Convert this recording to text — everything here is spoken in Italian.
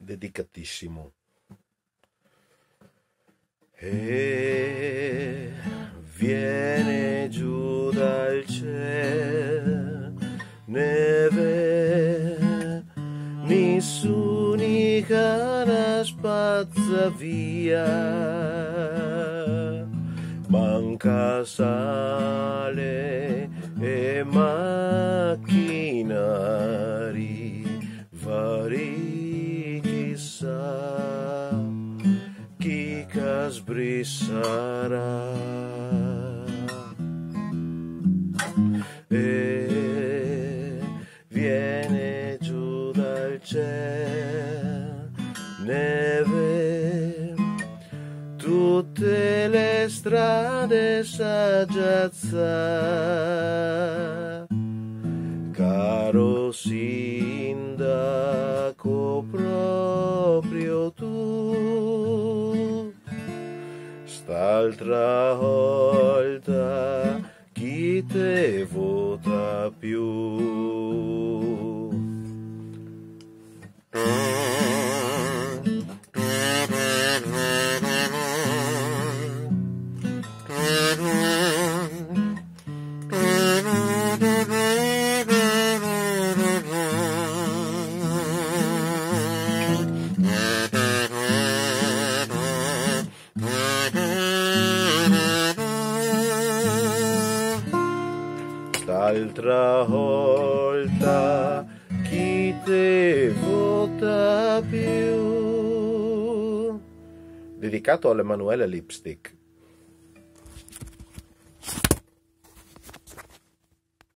dedicatissimo. E viene giù dal cielo neve, nessunica la spazza via, manca sale e macchinari vari, chissà chi sbrissarà. E viene giù dal cielo neve, tutte le strade s'aggiazza, caro sindaco, proprio tu, st'altra volta chi te vota più? L'altra volta chi te vota più? Dedicato all'Emanuele Lipstick.